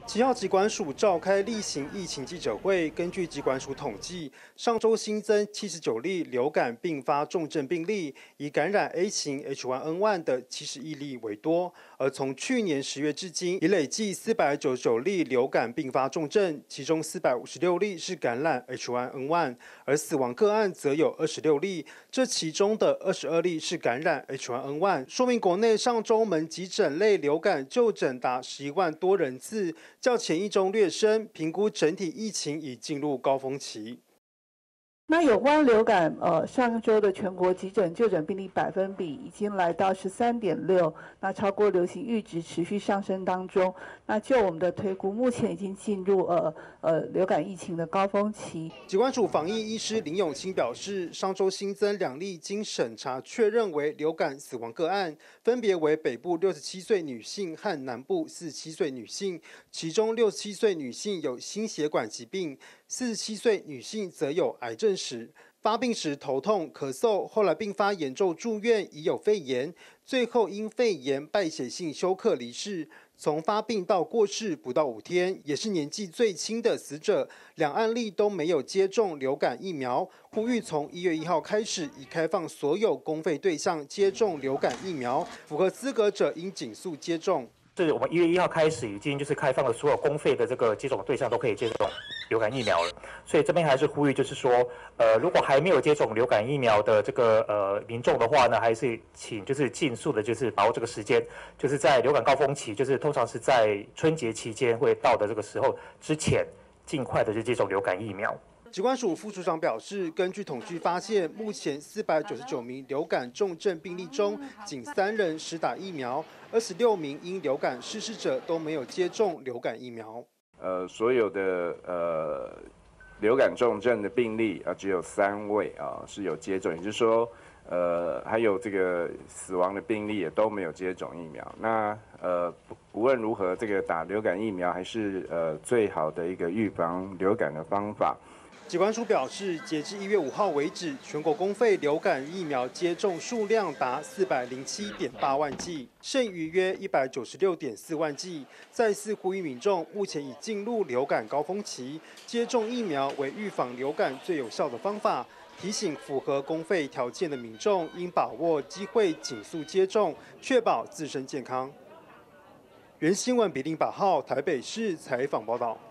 7号疾管署召开例行疫情记者会，根据疾管署统计，上周新增79例流感并发重症病例，以感染 A 型 H1N1 的71例为多。而从去年10月至今，已累计499例流感并发重症，其中456例是感染 H1N1，而死亡个案则有26例，这其中的22例是感染 H1N1，说明国内上周门急诊类流感就诊达11万多人次。较前一周略升，评估整体疫情已进入高峰期。 那有关流感，上周的全国急诊就诊病例百分比已经来到13.6，那超过流行阈值，持续上升当中。那就我们的推估，目前已经进入流感疫情的高峰期。 疾管署防疫医师林永清表示，上周新增2例经审查确认为流感死亡个案，分别为北部67岁女性和南部47岁女性，其中67岁女性有心血管疾病，47岁女性则有癌症史。发病时头痛、咳嗽，后来并发严重住院，已有肺炎，最后因肺炎败血性休克离世。从发病到过世不到5天，也是年纪最轻的死者。2案例都没有接种流感疫苗，呼吁从1月1号开始，已开放所有公费对象接种流感疫苗，符合资格者应尽速接种。 是我们1月1号开始已经开放了所有公费的这个接种对象都可以接种流感疫苗了，所以这边还是呼吁说，如果还没有接种流感疫苗的这个民众的话呢，还是请尽速的把握这个时间，在流感高峰期，通常是在春节期间会到的这个时候之前，尽快的接种流感疫苗。 疾管署副署长表示，根据统计发现，目前499名流感重症病例中，仅3人施打疫苗，26名因流感逝世者都没有接种流感疫苗。 所有的流感重症的病例只有3位是有接种，也就是说，还有这个死亡的病例也都没有接种疫苗。那无论如何，这个打流感疫苗还是最好的一个预防流感的方法。 疾管署表示，截至1月5号为止，全国公费流感疫苗接种数量达407.8万剂，剩余约196.4万剂。再次呼吁民众，目前已进入流感高峰期，接种疫苗为预防流感最有效的方法。提醒符合公费条件的民众，应把握机会尽速接种，确保自身健康。原新闻比08号台北市采访报道。